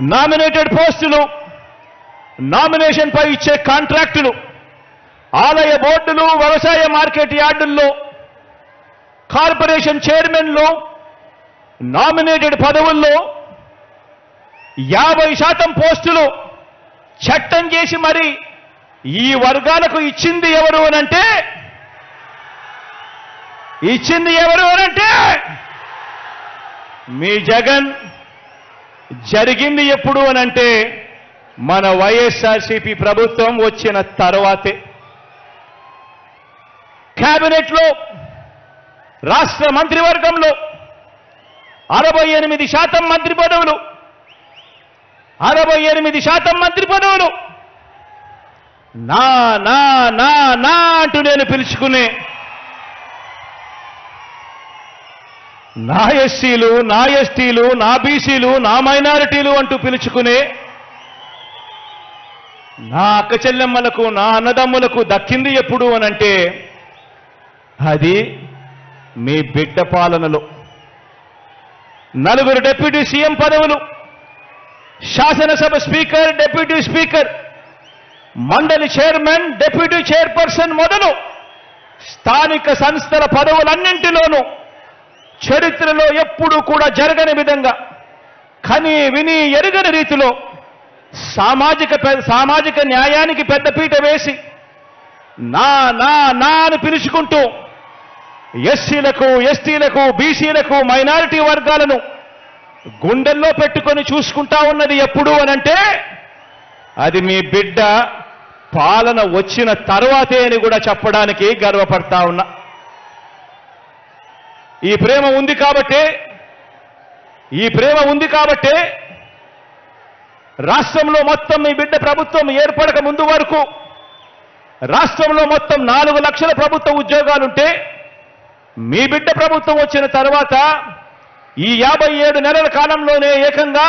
Nominated పోస్టులు, nomination పై ఇచ్చే కాంట్రాక్టులు, ఆలయ బోర్డులు, వ్యవసాయ మార్కెట్ యార్డుల్లో కార్పొరేషన్ చైర్మన్లు, నామినేటెడ్ పదవుల్లో 50% పోస్టులు చట్టం చేసి మరి ఈ వర్గాలకు ఇచ్చింది ఎవరు అనంటే మీ జగన్. జరిగింది ఎప్పుడు అనంటే మన వైఎస్ఆర్సీపీ ప్రభుత్వం వచ్చిన తర్వాతే. కేబినెట్లో, రాష్ట్ర మంత్రివర్గంలో 68% మంత్రి పదవులు, 68% మంత్రి పదవులు నా నా నా నా అంటూ నేను పిలుచుకునే నా ఎస్సీలు, నా ఎస్టీలు, నా బీసీలు, నా మైనారిటీలు అంటూ పిలుచుకునే నా అక్క చెల్లెమ్మలకు, నా అన్నదమ్ములకు దక్కింది ఎప్పుడు అనంటే అది మీ బిడ్డ పాలనలో. 4 డిప్యూటీ సీఎం పదవులు, శాసనసభ స్పీకర్, డిప్యూటీ స్పీకర్, మండలి చైర్మన్, డిప్యూటీ చైర్పర్సన్ మొదలు స్థానిక సంస్థల పదవులన్నింటిలోనూ చరిత్రలో ఎప్పుడూ కూడా జరగని విధంగా, కని విని ఎరుగని రీతిలో సామాజిక న్యాయానికి పెద్దపీట వేసి నా నా నా అని పిలుచుకుంటూ ఎస్సీలకు, ఎస్టీలకు, బీసీలకు, మైనారిటీ వర్గాలను గుండెల్లో పెట్టుకొని చూసుకుంటా ఉన్నది ఎప్పుడు అనంటే అది మీ బిడ్డ పాలన వచ్చిన తర్వాతే అని కూడా చెప్పడానికి గర్వపడతా ఉన్నా. ఈ ప్రేమ ఉంది కాబట్టే రాష్ట్రంలో మొత్తం మీ బిడ్డ ప్రభుత్వం ఏర్పడక ముందు వరకు రాష్ట్రంలో మొత్తం 4 లక్షల ప్రభుత్వ ఉద్యోగాలుంటే మీ బిడ్డ ప్రభుత్వం వచ్చిన తర్వాత ఈ 57 నెలల కాలంలోనే ఏకంగా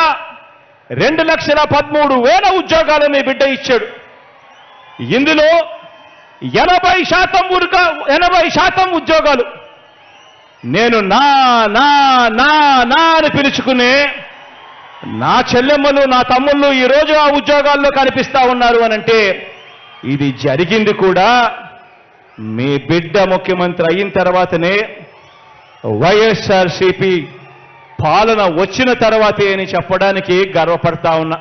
2,13,000 ఉద్యోగాలు మీ బిడ్డ ఇచ్చాడు. ఇందులో 80% ఉద్యోగాలు నేను నా నా నా నా అని పిలుచుకునే నా చెల్లెమ్మలు, నా తమ్ముళ్ళు ఈరోజు ఆ ఉద్యోగాల్లో కనిపిస్తా ఉన్నారు అనంటే ఇది జరిగింది కూడా మీ బిడ్డ ముఖ్యమంత్రి అయిన తర్వాతనే, వైఎస్ఆర్సీపీ పాలన వచ్చిన తర్వాతే అని చెప్పడానికి గర్వపడతా ఉన్నా.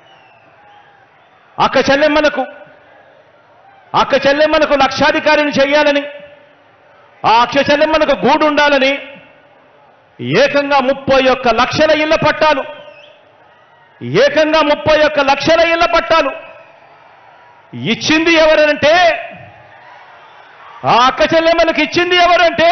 అక్క చెల్లెమ్మలకు లక్షాధికారిని చేయాలని, ఆ అక్క చెల్లెమ్మలకు గూడు ఉండాలని ఏకంగా 31 లక్షల ఇళ్ల పట్టాలు, ఏకంగా 31 లక్షల ఇళ్ల పట్టాలు ఇచ్చింది ఎవరంటే, ఆ అక్క చెల్లెమ్మలకు ఇచ్చింది ఎవరంటే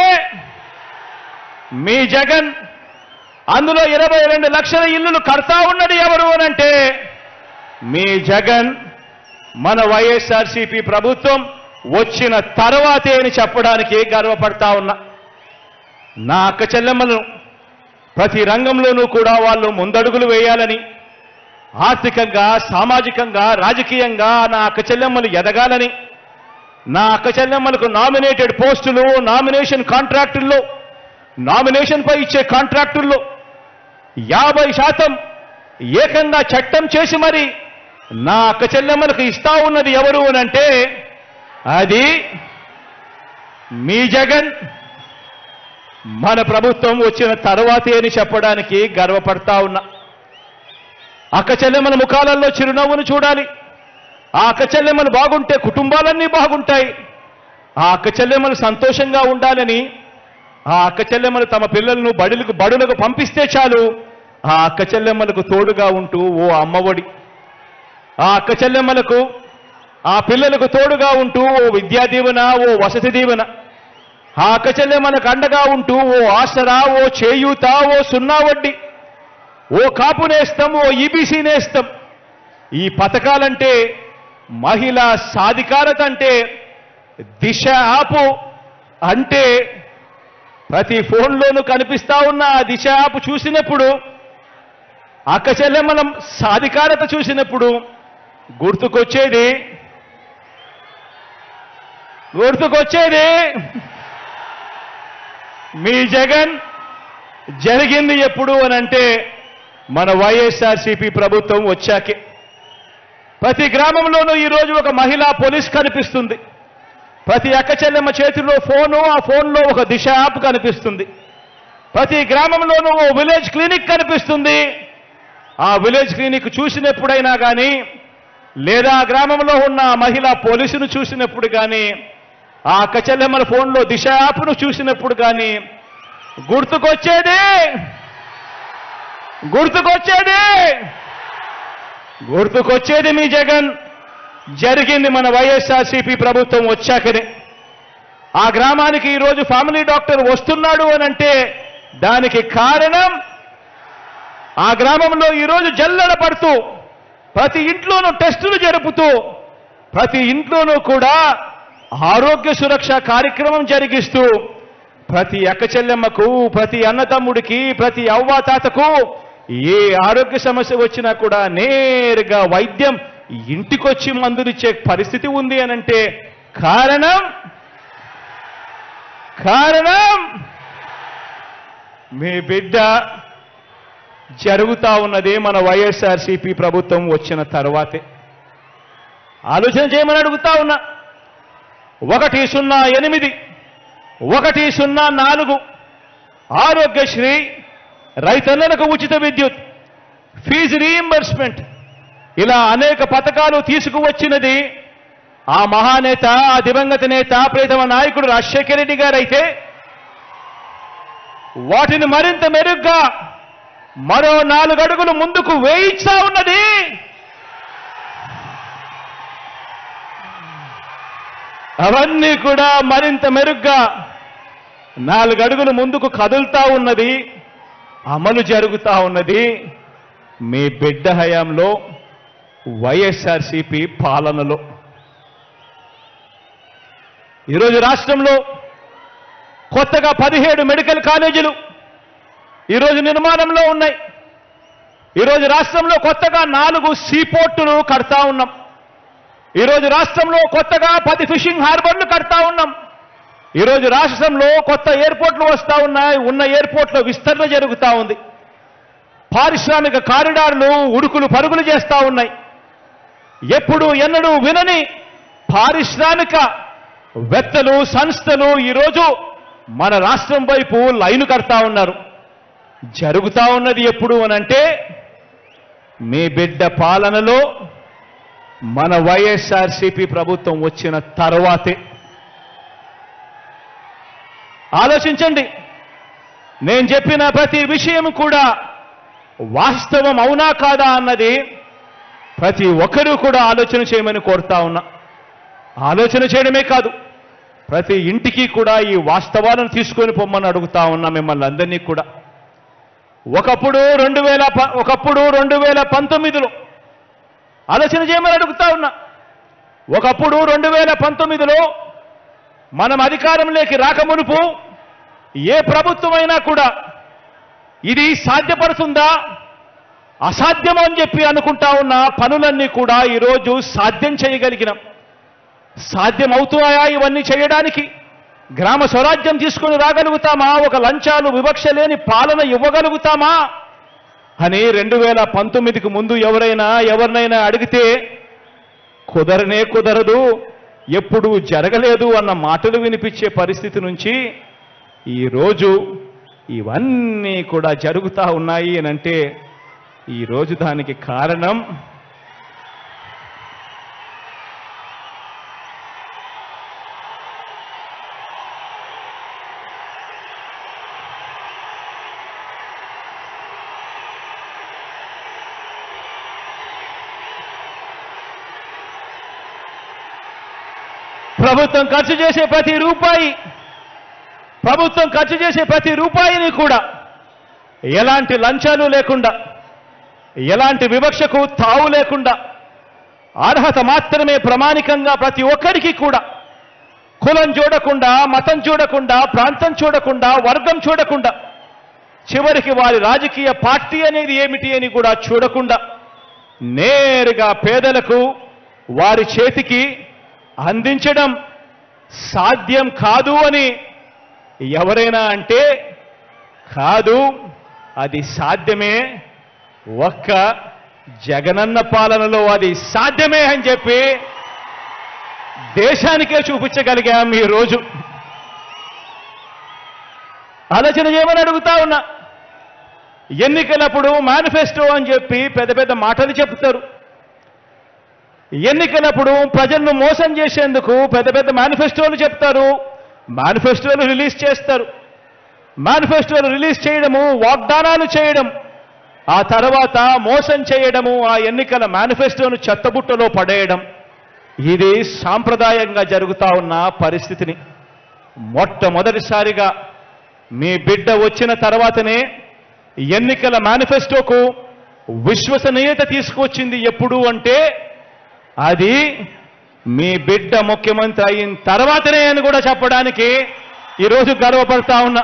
మీ జగన్. అందులో 22 లక్షల ఇళ్లు కడతా ఉన్నది ఎవరు అనంటే మీ జగన్. మన వైఎస్ఆర్సీపీ ప్రభుత్వం వచ్చిన తర్వాతే అని చెప్పడానికి గర్వపడతా ఉన్నా. నా అక్క చెల్లెమ్మలను ప్రతి రంగంలోనూ కూడా వాళ్ళు ముందడుగులు వేయాలని, ఆర్థికంగా, సామాజికంగా, రాజకీయంగా నా అక్క చెల్లెమ్మలు ఎదగాలని, నా అక్క చెల్లెమ్మలకు నామినేటెడ్ పోస్టులు, నామినేషన్ కాంట్రాక్టుల్లో, నామినేషన్ పై ఇచ్చే కాంట్రాక్టుల్లో 50% ఏకంగా చట్టం చేసి మరి నా అక్క చెల్లెమ్మలకు ఇస్తా ఉన్నది ఎవరు అనంటే అది మీ జగన్. మన ప్రభుత్వం వచ్చిన తర్వాతే అని చెప్పడానికి గర్వపడతా ఉన్నా. అక్క చెల్లెమ్మల ముఖాలలో చిరునవ్వును చూడాలి. ఆ అక్క చెల్లెమ్మలు బాగుంటే కుటుంబాలన్నీ బాగుంటాయి. ఆ అక్క చెల్లెమ్మలు సంతోషంగా ఉండాలని, ఆ అక్క చెల్లెమ్మలు తమ పిల్లలను బడులకు పంపిస్తే చాలు ఆ అక్క చెల్లెమ్మలకు తోడుగా ఉంటూ ఓ అమ్మఒడి, ఆ అక్క చెల్లెమ్మలకు, ఆ పిల్లలకు తోడుగా ఉంటూ ఓ విద్యా దీవెన, ఓ వసతి దీవెన, ఆ అక్క చెల్లెమ్మలకు అండగా ఉంటూ ఓ ఆసరా, ఓ చేయూత, ఓ సున్నా వడ్డీ, ఓ కాపు నేస్తం, ఓ ఈబీసీ నేస్తం. ఈ పథకాలంటే, మహిళా సాధికారత అంటే, దిశ యాప్ అంటే ప్రతి ఫోన్లోనూ కనిపిస్తా ఉన్న ఆ దిశ యాప్ చూసినప్పుడు, అక్క చెల్లెమ్మల సాధికారత చూసినప్పుడు గుర్తుకొచ్చేది మీ జగన్. జరిగింది ఎప్పుడు అనంటే మన వైఎస్ఆర్సీపీ ప్రభుత్వం వచ్చాకే ప్రతి గ్రామంలోనూ ఈరోజు ఒక మహిళా పోలీస్ కనిపిస్తుంది. ప్రతి అక్క చెల్లెమ్మ చేతిలో ఫోను, ఆ ఫోన్లో ఒక దిశ యాప్ కనిపిస్తుంది. ప్రతి గ్రామంలోనూ ఓ విలేజ్ క్లినిక్ కనిపిస్తుంది. ఆ విలేజ్ క్లినిక్ చూసినప్పుడైనా కానీ, లేదా గ్రామంలో ఉన్న మహిళా పోలీసును చూసినప్పుడు కానీ, ఆ అక్క చెల్లెమ్మల ఫోన్లో దిశ యాప్ను చూసినప్పుడు కానీ గుర్తుకొచ్చేది మీ జగన్. జరిగింది మన వైఎస్ఆర్సీపీ ప్రభుత్వం వచ్చాకనే. ఆ గ్రామానికి ఈరోజు ఫ్యామిలీ డాక్టర్ వస్తున్నాడు అనంటే దానికి కారణం ఆ గ్రామంలో ఈరోజు జల్లెడ పడుతూ ప్రతి ఇంట్లోనూ టెస్టులు జరుపుతూ ప్రతి ఇంట్లోనూ కూడా ఆరోగ్య సురక్ష కార్యక్రమం జరిగిస్తూ ప్రతి అక్క చెల్లెమ్మకు, ప్రతి అన్నతమ్ముడికి, ప్రతి అవ్వాతాతకు ఏ ఆరోగ్య సమస్య వచ్చినా కూడా నేరుగా వైద్యం ఇంటికొచ్చి మందులిచ్చే పరిస్థితి ఉంది అనంటే కారణం మీ బిడ్డ. జరుగుతా ఉన్నదే మన వైఎస్ఆర్సీపీ ప్రభుత్వం వచ్చిన తర్వాతే. ఆలోచన చేయమని అడుగుతా ఉన్నా. 108, 104 ఆరోగ్యశ్రీ, రైతన్నలకు ఉచిత విద్యుత్, ఫీజు రీయింబర్స్మెంట్, ఇలా అనేక పథకాలు తీసుకువచ్చినది ఆ మహానేత, ఆ దివంగత నేత, ప్రియతమ నాయకుడు రాజశేఖర రెడ్డి గారైతే వాటిని మరింత మెరుగ్గా మరో 4 అడుగులు ముందుకు వేయిస్తా ఉన్నది అవన్నీ కూడా మరింత మెరుగ్గా 4 అడుగులు ముందుకు కదులుతా ఉన్నది, అమలు జరుగుతా ఉన్నది మీ బిడ్డ హయాంలో, వైఎస్ఆర్సీపీ పాలనలో. ఈరోజు రాష్ట్రంలో కొత్తగా 17 మెడికల్ కాలేజీలు ఈరోజు నిర్మాణంలో ఉన్నాయి. ఈరోజు రాష్ట్రంలో కొత్తగా 4 సీపోర్టులు కడతా ఉన్నాం. ఈరోజు రాష్ట్రంలో కొత్తగా 10 ఫిషింగ్ హార్బర్లు కడతా ఉన్నాం. ఈరోజు రాష్ట్రంలో కొత్త ఎయిర్పోర్ట్లు వస్తూ ఉన్నాయి. ఉన్న ఎయిర్పోర్ట్ల విస్తరణ జరుగుతూ ఉంది. పారిశ్రామిక కారిడార్లు ఉడుకులు పరుగులు చేస్తూ ఉన్నాయి. ఎప్పుడు ఎన్నడూ వినని పారిశ్రామిక వేత్తలు, సంస్థలు ఈరోజు మన రాష్ట్రం వైపు లైను కడతా ఉన్నారు. జరుగుతూ ఉన్నది ఎప్పుడు అనంటే మీ బిడ్డ పాలనలో, మన వైఎస్ఆర్సీపీ ప్రభుత్వం వచ్చిన తర్వాతే. ఆలోచించండి. నేను చెప్పిన ప్రతి విషయం కూడా వాస్తవం అవునా కాదా అన్నది ప్రతి ఒక్కరూ కూడా ఆలోచన చేయమని కోరుతా ఉన్నా. ఆలోచన చేయడమే కాదు, ప్రతి ఇంటికి కూడా ఈ వాస్తవాలను తీసుకొని పొమ్మని అడుగుతా ఉన్నా మిమ్మల్ని అందరినీ కూడా. ఒకప్పుడు 2019లో ఆలోచన చేయమని అడుగుతా ఉన్నా. ఒకప్పుడు 2019లో మనం అధికారంలోకి రాకమునుపు ఏ ప్రభుత్వమైనా కూడా ఇది సాధ్యపడుతుందా, అసాధ్యం అని చెప్పి అనుకుంటా ఉన్న పనులన్నీ కూడా ఈరోజు సాధ్యం చేయగలిగినాం. సాధ్యం అవుతున్నాయా ఇవన్నీ చేయడానికి? గ్రామ స్వరాజ్యం తీసుకుని రాగలుగుతామా? ఒక లంచాలు, వివక్ష లేని పాలన ఇవ్వగలుగుతామా అని 2019కు ముందు ఎవరినైనా అడిగితే కుదరదు, ఎప్పుడూ జరగలేదు అన్న మాటలు వినిపించే పరిస్థితి నుంచి ఈరోజు ఇవన్నీ కూడా జరుగుతూ ఉన్నాయి అనంటే ఈరోజు దానికి కారణం ప్రభుత్వం ఖర్చు చేసే ప్రతి రూపాయిని కూడా ఎలాంటి లంచాలు లేకుండా, ఎలాంటి వివక్షకు తావు లేకుండా, అర్హత మాత్రమే ప్రమాణికంగా ప్రతి ఒక్కరికి కూడా, కులం చూడకుండా, మతం చూడకుండా, ప్రాంతం చూడకుండా, వర్గం చూడకుండా, చివరికి వారి రాజకీయ పార్టీ అనేది ఏమిటి అని కూడా చూడకుండా నేరుగా పేదలకు వారి చేతికి అందించడం సాధ్యం కాదు అని ఎవరైనా అంటే కాదు, అది సాధ్యమే. ఒక్క జగనన్న పాలనలో అది సాధ్యమే అని చెప్పి దేశానికే చూపించగలిగాం ఈ రోజు. ఆలోచన చేయమని అడుగుతా ఉన్నా. ఎన్నికలప్పుడు మేనిఫెస్టో అని చెప్పి పెద్ద పెద్ద మాటలు చెప్తారు. ఎన్నికలప్పుడు ప్రజలను మోసం చేసేందుకు పెద్ద పెద్ద మేనిఫెస్టోలు చెప్తారు, మేనిఫెస్టోలు రిలీజ్ చేస్తారు. మేనిఫెస్టోలు రిలీజ్ చేయడము, వాగ్దానాలు చేయడం, ఆ తర్వాత మోసం చేయడము, ఆ ఎన్నికల మేనిఫెస్టోను చెత్తబుట్టలో పడేయడం, ఇది సాంప్రదాయంగా జరుగుతా ఉన్న పరిస్థితిని మొట్టమొదటిసారిగా మీ బిడ్డ వచ్చిన తర్వాతనే ఎన్నికల మేనిఫెస్టోకు విశ్వసనీయత తీసుకొచ్చింది. ఎప్పుడు అంటే అది మీ బిడ్డ ముఖ్యమంత్రి అయిన తర్వాతనే అని కూడా చెప్పడానికి ఈరోజు గర్వపడతా ఉన్నా.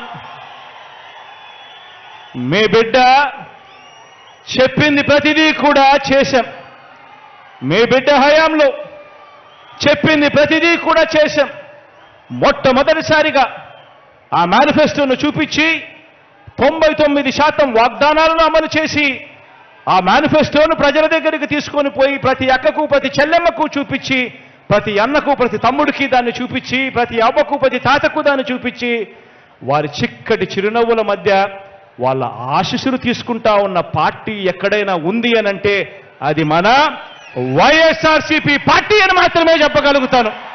మీ బిడ్డ చెప్పింది ప్రతిదీ కూడా చేశాం. మీ బిడ్డ హయాంలో చెప్పింది ప్రతిదీ కూడా చేశాం. మొట్టమొదటిసారిగా ఆ మేనిఫెస్టోను చూపించి 99% వాగ్దానాలను అమలు చేసి ఆ మేనిఫెస్టోను ప్రజల దగ్గరికి తీసుకొని పోయి ప్రతి అక్కకు, ప్రతి చెల్లెమ్మకు చూపించి, ప్రతి అన్నకు, ప్రతి తమ్ముడికి దాన్ని చూపించి, ప్రతి అవ్వకు, ప్రతి తాతకు దాన్ని చూపించి, వారి చిక్కటి చిరునవ్వుల మధ్య వాళ్ళ ఆశీస్సులు తీసుకుంటా ఉన్న పార్టీ ఎక్కడైనా ఉంది అనంటే అది మన వైఎస్ఆర్సీపీ పార్టీ అని మాత్రమే చెప్పగలుగుతాను.